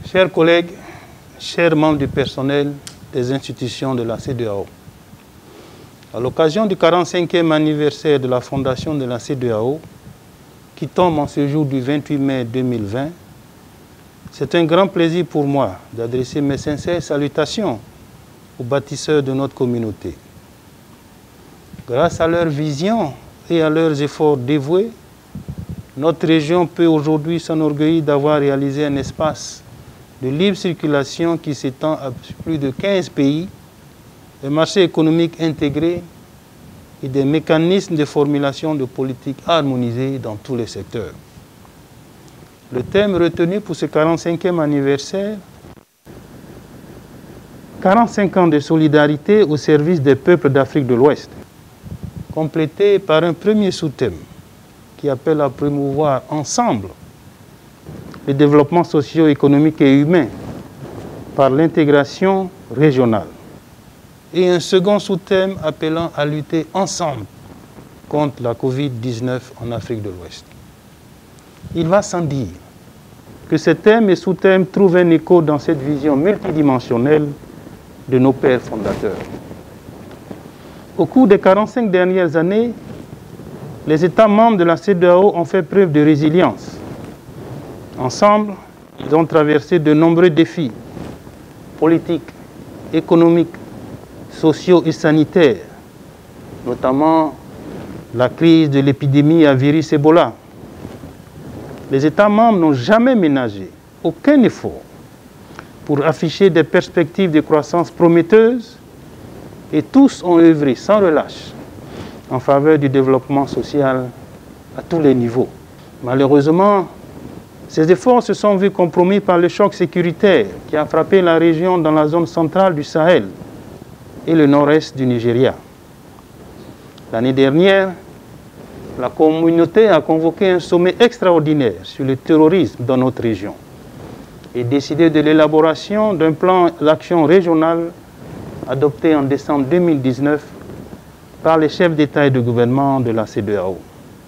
Chers collègues, chers membres du personnel des institutions de la CEDEAO, à l'occasion du 45e anniversaire de la fondation de la CEDEAO, qui tombe en ce jour du 28 mai 2020, c'est un grand plaisir pour moi d'adresser mes sincères salutations aux bâtisseurs de notre communauté. Grâce à leur vision et à leurs efforts dévoués, notre région peut aujourd'hui s'enorgueillir d'avoir réalisé un espace de libre circulation qui s'étend à plus de 15 pays, un marché économique intégré et des mécanismes de formulation de politiques harmonisées dans tous les secteurs. Le thème retenu pour ce 45e anniversaire, 45 ans de solidarité au service des peuples d'Afrique de l'Ouest, complété par un premier sous-thème qui appelle à promouvoir ensemble le développement socio-économique et humain par l'intégration régionale. Et un second sous-thème appelant à lutter ensemble contre la Covid-19 en Afrique de l'Ouest. Il va sans dire que ces thèmes et sous-thèmes trouvent un écho dans cette vision multidimensionnelle de nos pères fondateurs. Au cours des 45 dernières années, les États membres de la CEDEAO ont fait preuve de résilience. Ensemble, ils ont traversé de nombreux défis politiques, économiques, sociaux et sanitaires, notamment la crise de l'épidémie à virus Ebola. Les États membres n'ont jamais ménagé aucun effort pour afficher des perspectives de croissance prometteuses et tous ont œuvré sans relâche en faveur du développement social à tous les niveaux. Malheureusement, ces efforts se sont vus compromis par le choc sécuritaire qui a frappé la région dans la zone centrale du Sahel et le nord-est du Nigeria. L'année dernière, la communauté a convoqué un sommet extraordinaire sur le terrorisme dans notre région et décidé de l'élaboration d'un plan d'action régional adopté en décembre 2019 par les chefs d'État et de gouvernement de la CEDEAO.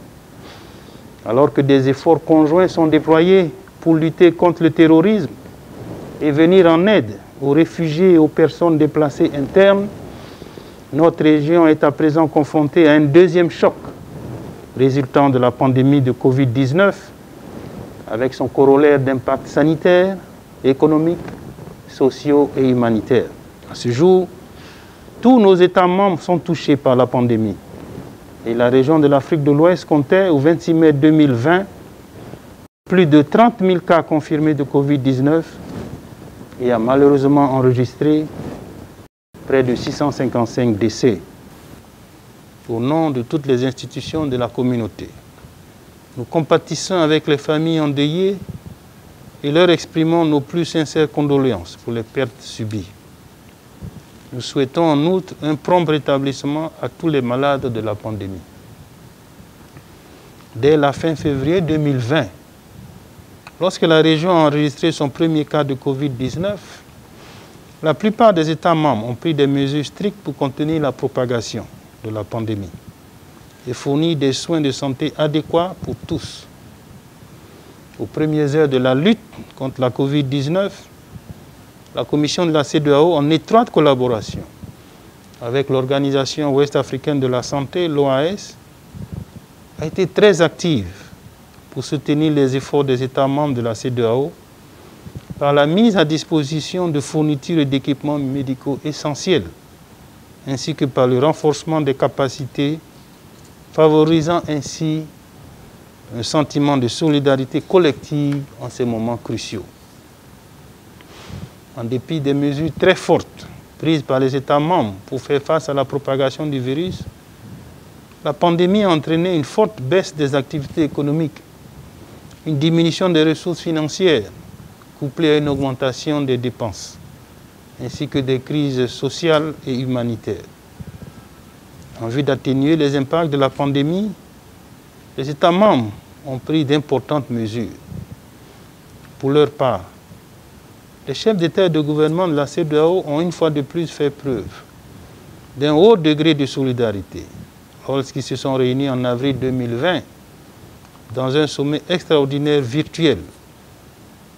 Alors que des efforts conjoints sont déployés pour lutter contre le terrorisme et venir en aide aux réfugiés et aux personnes déplacées internes, notre région est à présent confrontée à un deuxième choc résultant de la pandémie de Covid-19 avec son corollaire d'impact sanitaire, économique, sociaux et humanitaire. À ce jour, tous nos États membres sont touchés par la pandémie et la région de l'Afrique de l'Ouest comptait au 26 mai 2020 plus de 30 000 cas confirmés de Covid-19 et a malheureusement enregistré près de 655 décès. Au nom de toutes les institutions de la communauté, nous compatissons avec les familles endeuillées et leur exprimons nos plus sincères condoléances pour les pertes subies. Nous souhaitons en outre un prompt rétablissement à tous les malades de la pandémie. Dès la fin février 2020, lorsque la région a enregistré son premier cas de Covid-19, la plupart des États membres ont pris des mesures strictes pour contenir la propagation de la pandémie et fournir des soins de santé adéquats pour tous. Aux premières heures de la lutte contre la Covid-19, la Commission de la CEDEAO, en étroite collaboration avec l'Organisation ouest-africaine de la santé, l'OAS, a été très active pour soutenir les efforts des États membres de la CEDEAO par la mise à disposition de fournitures et d'équipements médicaux essentiels, ainsi que par le renforcement des capacités, favorisant ainsi un sentiment de solidarité collective en ces moments cruciaux. En dépit des mesures très fortes prises par les États membres pour faire face à la propagation du virus, la pandémie a entraîné une forte baisse des activités économiques, une diminution des ressources financières, couplée à une augmentation des dépenses, ainsi que des crises sociales et humanitaires. En vue d'atténuer les impacts de la pandémie, les États membres ont pris d'importantes mesures. Pour leur part, les chefs d'État et de gouvernement de la CEDEAO ont une fois de plus fait preuve d'un haut degré de solidarité lorsqu'ils se sont réunis en avril 2020 dans un sommet extraordinaire virtuel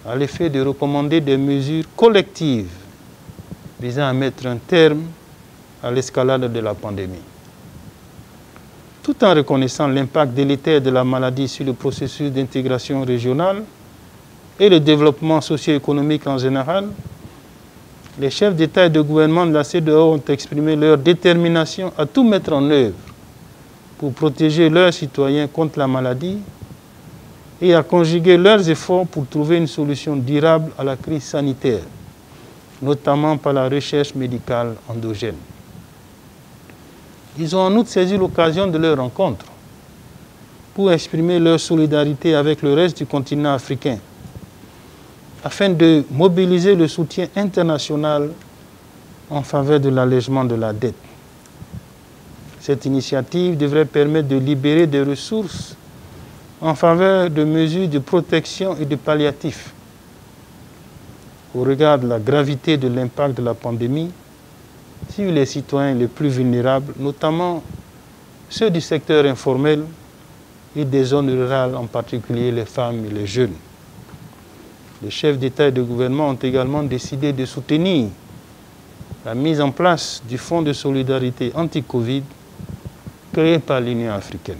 à l'effet de recommander des mesures collectives visant à mettre un terme à l'escalade de la pandémie. Tout en reconnaissant l'impact délétère de la maladie sur le processus d'intégration régionale et le développement socio-économique en général, les chefs d'État et de gouvernement de la CEDEAO ont exprimé leur détermination à tout mettre en œuvre pour protéger leurs citoyens contre la maladie et à conjuguer leurs efforts pour trouver une solution durable à la crise sanitaire, notamment par la recherche médicale endogène. Ils ont en outre saisi l'occasion de leur rencontre pour exprimer leur solidarité avec le reste du continent africain, afin de mobiliser le soutien international en faveur de l'allègement de la dette. Cette initiative devrait permettre de libérer des ressources en faveur de mesures de protection et de palliatifs. Au regard de la gravité de l'impact de la pandémie sur les citoyens les plus vulnérables, notamment ceux du secteur informel et des zones rurales, en particulier les femmes et les jeunes. Les chefs d'État et de gouvernement ont également décidé de soutenir la mise en place du Fonds de solidarité anti-Covid créé par l'Union africaine.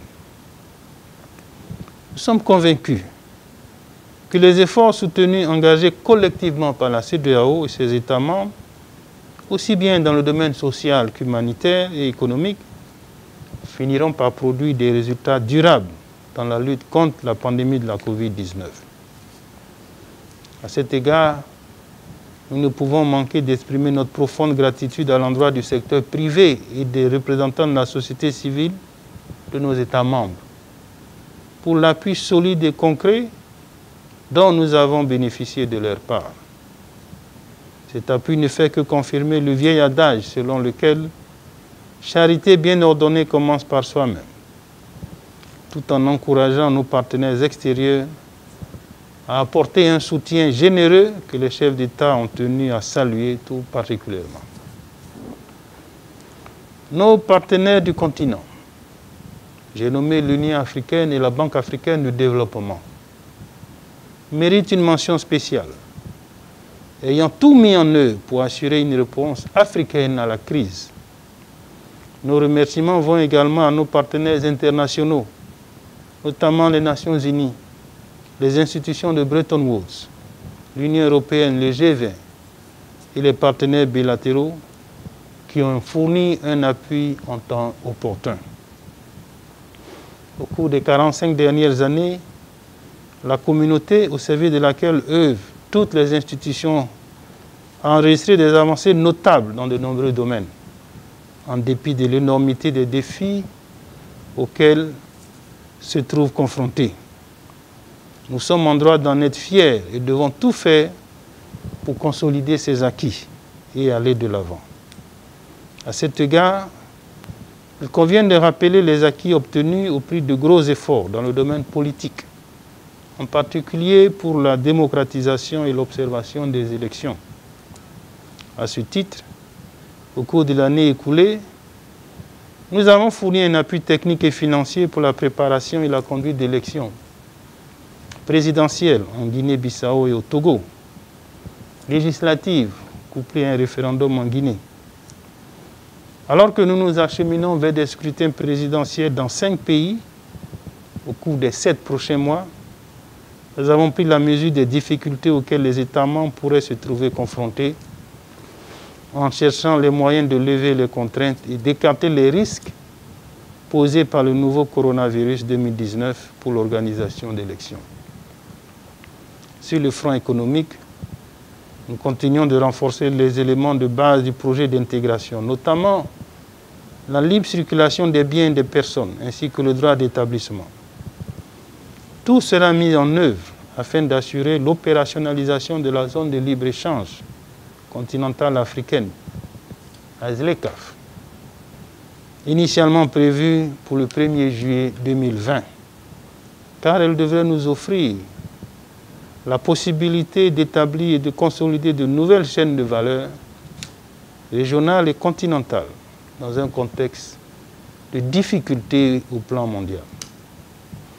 Nous sommes convaincus que les efforts soutenus engagés collectivement par la CEDEAO et ses États membres, aussi bien dans le domaine social qu'humanitaire et économique, finiront par produire des résultats durables dans la lutte contre la pandémie de la Covid-19. À cet égard, nous ne pouvons manquer d'exprimer notre profonde gratitude à l'endroit du secteur privé et des représentants de la société civile de nos États membres pour l'appui solide et concret dont nous avons bénéficié de leur part. Cet appui ne fait que confirmer le vieil adage selon lequel charité bien ordonnée commence par soi-même, tout en encourageant nos partenaires extérieurs à apporter un soutien généreux que les chefs d'État ont tenu à saluer tout particulièrement. Nos partenaires du continent, j'ai nommé l'Union africaine et la Banque africaine de développement, méritent une mention spéciale, ayant tout mis en œuvre pour assurer une réponse africaine à la crise. Nos remerciements vont également à nos partenaires internationaux, notamment les Nations Unies, les institutions de Bretton Woods, l'Union européenne, le G20 et les partenaires bilatéraux qui ont fourni un appui en temps opportun. Au cours des 45 dernières années, la communauté au service de laquelle œuvrent toutes les institutions a enregistré des avancées notables dans de nombreux domaines, en dépit de l'énormité des défis auxquels se trouvent confrontés. Nous sommes en droit d'en être fiers et devons tout faire pour consolider ces acquis et aller de l'avant. À cet égard, il convient de rappeler les acquis obtenus au prix de gros efforts dans le domaine politique, en particulier pour la démocratisation et l'observation des élections. À ce titre, au cours de l'année écoulée, nous avons fourni un appui technique et financier pour la préparation et la conduite d'élections présidentielles en Guinée-Bissau et au Togo, législatives couplées à un référendum en Guinée. Alors que nous nous acheminons vers des scrutins présidentiels dans 5 pays au cours des 7 prochains mois, nous avons pris la mesure des difficultés auxquelles les États membres pourraient se trouver confrontés en cherchant les moyens de lever les contraintes et d'écarter les risques posés par le nouveau coronavirus 2019 pour l'organisation d'élections. Sur le front économique, nous continuons de renforcer les éléments de base du projet d'intégration, notamment la libre circulation des biens et des personnes, ainsi que le droit d'établissement. Tout sera mis en œuvre afin d'assurer l'opérationnalisation de la zone de libre-échange continentale africaine, la ZLECAf, initialement prévue pour le 1er juillet 2020, car elle devrait nous offrir la possibilité d'établir et de consolider de nouvelles chaînes de valeur régionales et continentales dans un contexte de difficultés au plan mondial.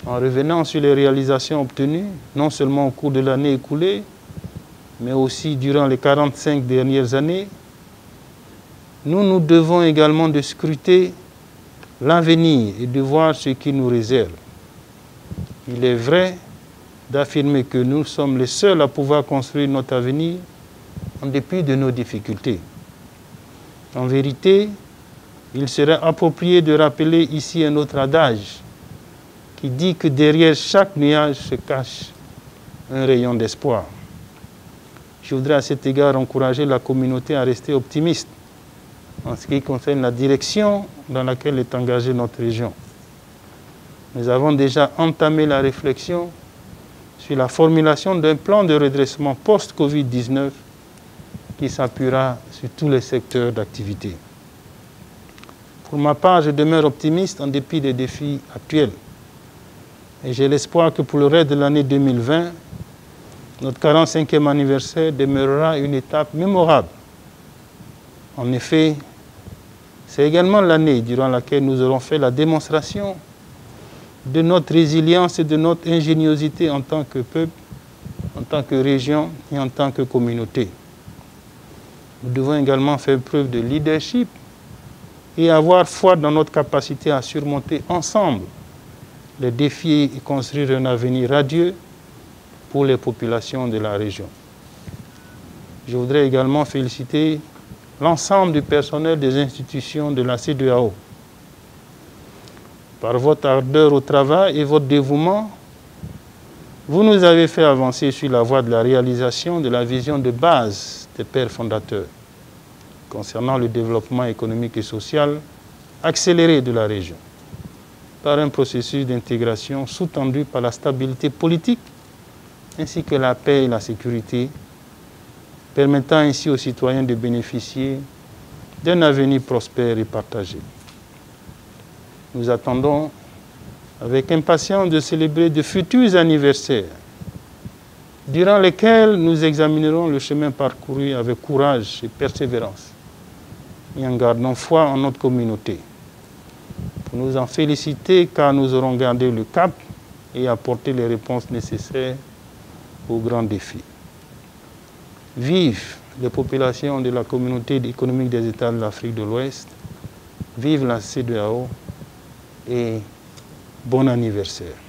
en revenant sur les réalisations obtenues, non seulement au cours de l'année écoulée, mais aussi durant les 45 dernières années, nous devons également de scruter l'avenir et de voir ce qui nous réserve. Il est vrai d'affirmer que nous sommes les seuls à pouvoir construire notre avenir en dépit de nos difficultés. En vérité, il serait approprié de rappeler ici un autre adage qui dit que derrière chaque nuage se cache un rayon d'espoir. Je voudrais à cet égard encourager la communauté à rester optimiste en ce qui concerne la direction dans laquelle est engagée notre région. Nous avons déjà entamé la réflexion sur la formulation d'un plan de redressement post-Covid-19 qui s'appuiera sur tous les secteurs d'activité. Pour ma part, je demeure optimiste en dépit des défis actuels. Et j'ai l'espoir que pour le reste de l'année 2020, notre 45e anniversaire demeurera une étape mémorable. En effet, c'est également l'année durant laquelle nous aurons fait la démonstration de notre résilience et de notre ingéniosité en tant que peuple, en tant que région et en tant que communauté. Nous devons également faire preuve de leadership et avoir foi dans notre capacité à surmonter ensemble les défis et construire un avenir radieux pour les populations de la région. Je voudrais également féliciter l'ensemble du personnel des institutions de la CEDEAO. Par votre ardeur au travail et votre dévouement, vous nous avez fait avancer sur la voie de la réalisation de la vision de base des pères fondateurs concernant le développement économique et social accéléré de la région, par un processus d'intégration sous-tendu par la stabilité politique ainsi que la paix et la sécurité, permettant ainsi aux citoyens de bénéficier d'un avenir prospère et partagé. Nous attendons avec impatience de célébrer de futurs anniversaires, durant lesquels nous examinerons le chemin parcouru avec courage et persévérance, et en gardant foi en notre communauté. Pour nous en féliciter car nous aurons gardé le cap et apporté les réponses nécessaires aux grands défis. Vive les populations de la communauté économique des États de l'Afrique de l'Ouest, vive la CEDEAO et bon anniversaire.